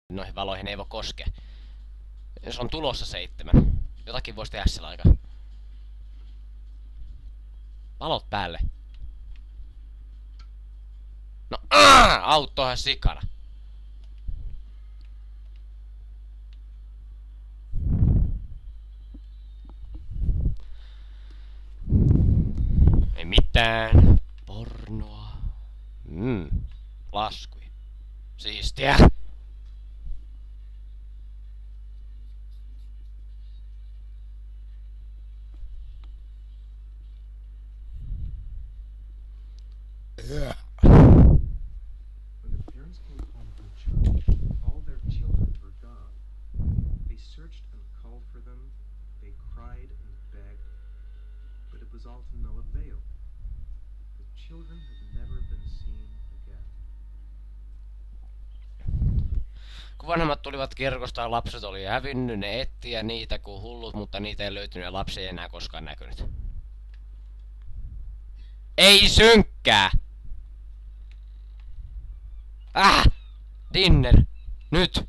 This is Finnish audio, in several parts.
Noihin valoihin ei voi koskea. Se on tulossa 7. Jotakin voisi tehdä sillä aikaa. Valot päälle. No autohan sikana. Ei mitään. Pornoa. Laskui. Siistiä. When the parents came home from church, all their children were gone. They searched and called for them, they cried and begged, but it was all to no avail. The children had never been seen again. Kun vanhemmat tulivat kirkosta ja lapset oli hävinnyt, ne etsiä niitä kuin hullut, mutta niitä ei löytynyt ja lapsi ei enää koskaan näkynyt. Ei synkkää! Dinner! Nyt!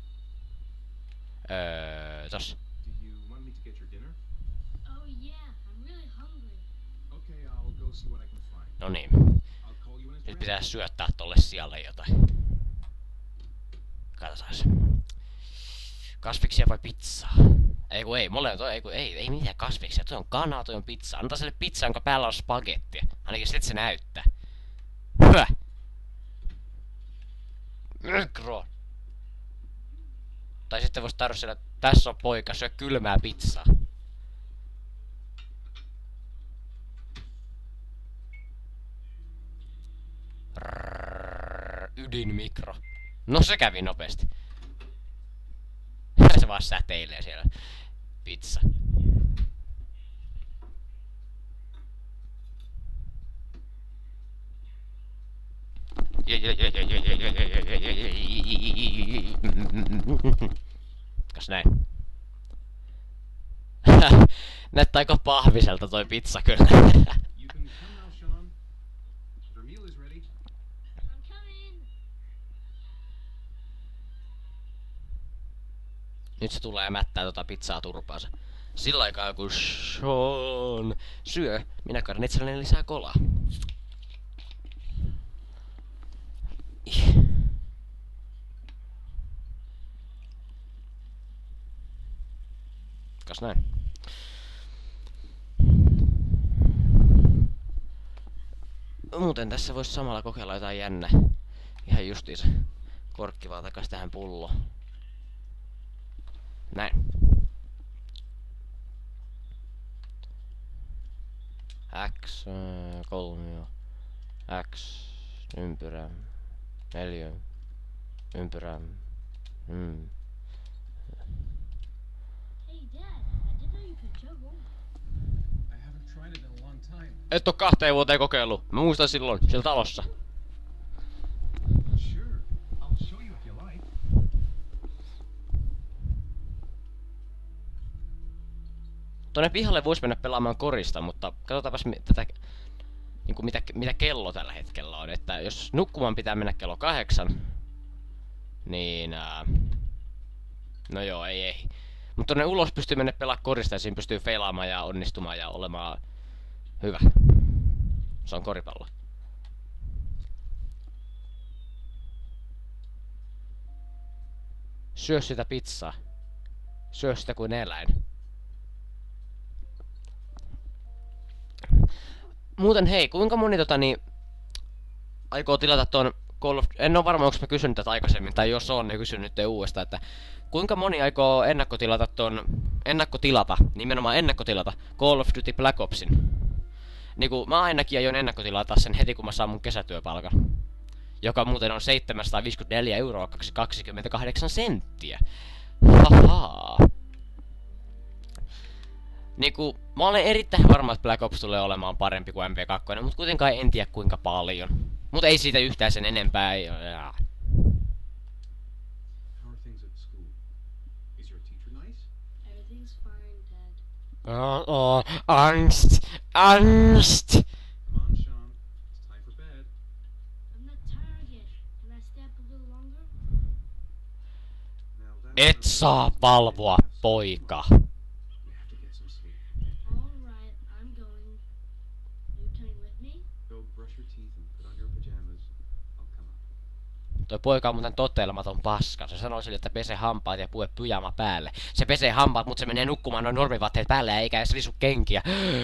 Tossa. Do you want me to get your dinner? Oh yeah, I'm really hungry. Okay, I'll go see what I can find. No niin. I'll call you when it's Nyt ready. pitää syöttää tolle sijalle jotain. Katsotaan. Kasviksia vai pizzaa? Ei molemmat, ei mitään kasviksia. Toi on kanaa, toi on pizza. Antaa sille pizza, jonka päällä on spagettia. Ainakin siltä se näyttää. Hyvä! Mikro! Tai sitten vois tarjota siellä, tässä on poika, syö kylmää pizzaa. Ydinmikro. No se kävi nopeasti. Se vaan säteilee siellä. Pizza. Kas näin? Näyttää aika pahviselta toi pizza kyllä. You can come now, Sean. Your meal is ready. I'm coming. Nyt se tulee mättää tota pizzaa turpaansa. Sillä aikaa kun Sean syö, minä kaadan itselleni lisää kolaa. Kas näin? Muuten tässä voisi samalla kokeilla jotain jännä. Ihan justiinsa. Korkki vaan takas tähän pulloon. Näin. X, kolmio, X, ympyrä, 4, ympyrä, Hey Dad, I didn't know you could juggle. I haven't tried it in a long time. Et oo 2 vuoteen kokeillut. Mä muistan silloin, siellä talossa. Sure, I'll show you if you like. Tuonne pihalle vois mennä pelaamaan korista, mutta katsotaanpas tätä, niinku mitä kello tällä hetkellä on. Että jos nukkumaan pitää mennä kello 8, niin no joo, ei. Mutta tuonne ulos pystyy mennä pelaa korista ja siinä pystyy feilaamaan ja onnistumaan ja olemaan hyvä. Se on koripallo. Syö sitä pizzaa. Syö sitä kuin eläin. Muuten hei, kuinka moni aikoo tilata ton Call of... En oo varma, onko mä kysynyt tätä aikaisemmin, tai jos on, niin kysyn nyt uudestaan, että kuinka moni aikoo nimenomaan ennakkotilata Call of Duty Black Opsin? Niinku, mä ainakin aion ennakkotilata sen heti, kun mä saan mun kesätyöpalkan. Joka muuten on 754 euroa 28 senttiä. Haha. Niinku, mä olen erittäin varma, että Black Ops tulee olemaan parempi kuin MP2, mutta kuitenkaan en tiedä kuinka paljon. Mut ei siitä yhtään sen enempää. How are things at school? Is your teacher nice? Everything's fine, Dad. Angst! Angst! Come on, Sean. It's time for bed. I'm not tired yet. Can I stay up a little longer? Et saa valvoa, poika. We have to get some sleep. All right, I'm going. You coming with me? Go brush your teeth and put on your pajamas. I'll come up. Toi poika on muuten toteilematon paska. Se sanoi sille, että pese hampaat ja pue pyjama päälle. Se pesee hampaat, mutta se menee nukkumaan noin normivaatteet päälle eikä edes risu kenkiä.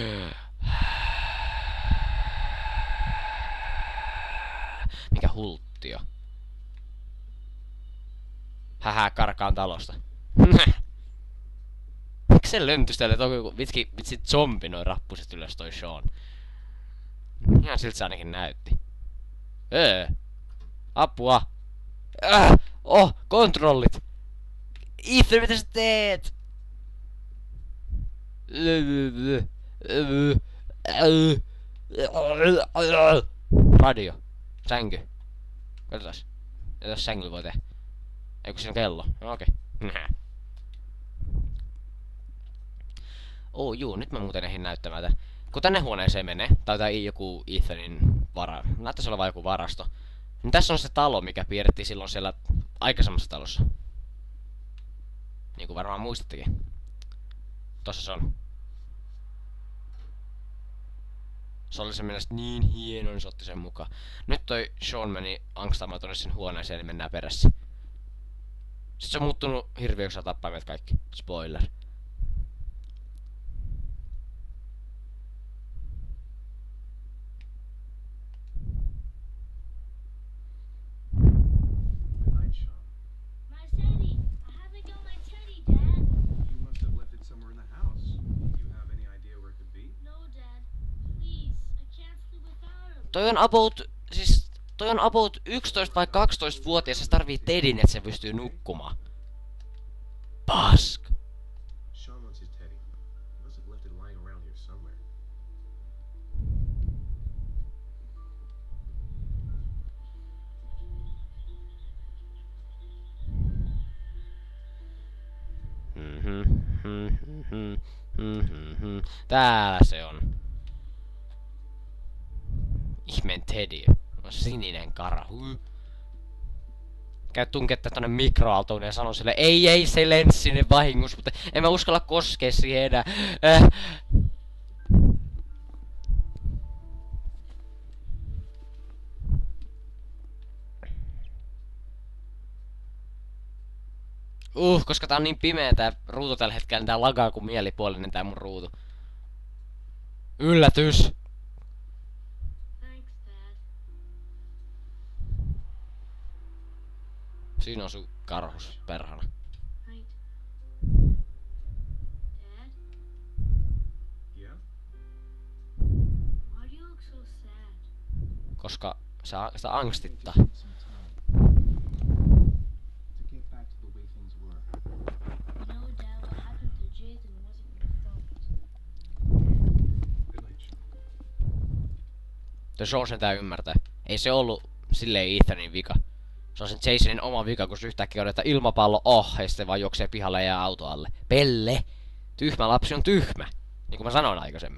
Mikä hulttio. Hähä, karkaan talosta. Miksi se löntystelee toki kun vitsi zombi noin rappuset ylös toi Sean? Ihan siltä se ainakin näytti. Apua! Kontrollit! Ethan, mitä sä teet? Radio. Sänky. Katsotaan. Mitä sängyllä voi tehdä? Ei kun siinä on kello. No, okei. Juu, nyt mä muuten ehdin näyttämään tän. Kun tänne huoneeseen menee, tai joku Ethanin näyttäisi olevan joku varasto. Niin tässä on se talo, mikä piirrettiin silloin siellä aikaisemmassa talossa. Niin kuin varmaan muistattekin. Tossa se on. Se oli se mielestä niin hieno, niin se otti sen mukaan. Nyt toi Sean meni angstaamaan tonne sen huoneeseen, niin mennään perässä. Sitten se on muuttunut hirviöksi ja tappaa meidät kaikki. Spoiler. Good night, Sean. My teddy! I haven't got my teddy, Dad. You must have left it somewhere in the house. Do you have any idea where it could be? No, Dad. Please, I can't sleep without him. Toi on about 11 vai 12-vuotias, se tarvii tedin, että se pystyy nukkumaan. Pask. Sean wants his teddy. He must have left it lying around here somewhere. Täällä se on. Ihmeen Teddy. On sininen karhu. Käy tunketta tonne mikroaaltoon ja sanoo sille, ei se lensi sinne vahingossa, mutta en mä uskalla koskea siihen enää. Koska tää on niin pimeä tää ruutu tällä hetkellä, niin tää lagaa kuin mielipuolinen tää mun ruutu. Yllätys! Thanks, Dad. Siinä on sun karhus, perhana. Night. Dad, Yeah? why do you look so sad? Koska sitä angstittaa. Some time to get back to the way things were. You know, Dad, what happened to Jason wasn't your fault. Good night, Sean. Tuo Sean sentään ymmärtää. Ei se ollut silleen Ethanin vika. Se on sen Jasonin oma vika, kun se yhtäkkiä on, että ilmapallo ja sitten vaan juoksee pihalle ja jää auto alle. Pelle! Tyhmä lapsi on tyhmä. Niin kuin mä sanoin aikaisemmin.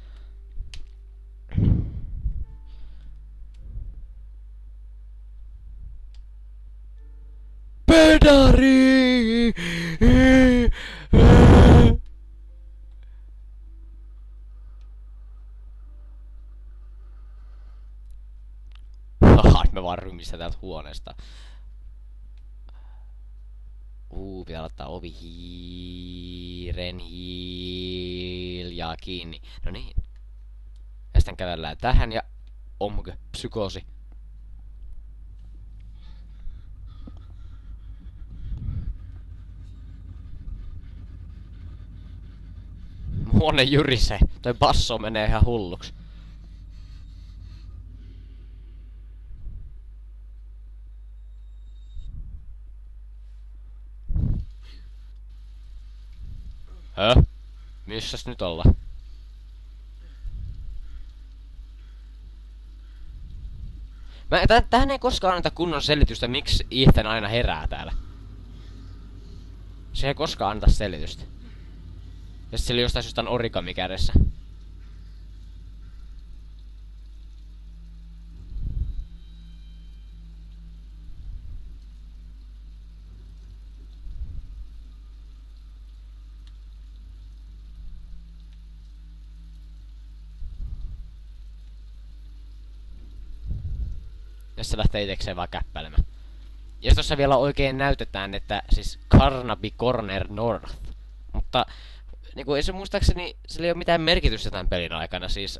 Pedari! Haha, me vaan rymistä täältä huoneesta. Pitää laittaa ovi hiljaa kiinni. No niin. Ja sitten kävellään tähän ja omkö psykoosi. Huone jyrisee. Toi basso menee ihan hulluksi. Missäs nyt ollaan? Tähän ei koskaan anneta kunnon selitystä, miksi Ethan aina herää täällä. Se ei koskaan anneta selitystä. Ja sillä jostain syystä on origami kädessä. Ja se lähtee itekseen vaan käppäilemään. Ja tossa vielä oikein näytetään, että siis Carnaby Corner North. Mutta niinku ei se muistaakseni, sillä ei ole mitään merkitystä tämän pelin aikana, siis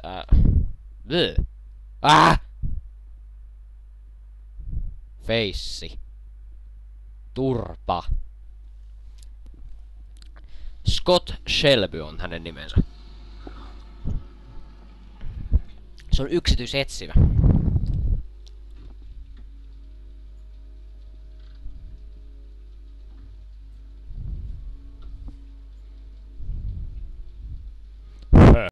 Feissi. Turpa. Scott Shelby on hänen nimensä. Se on yksityisetsivä.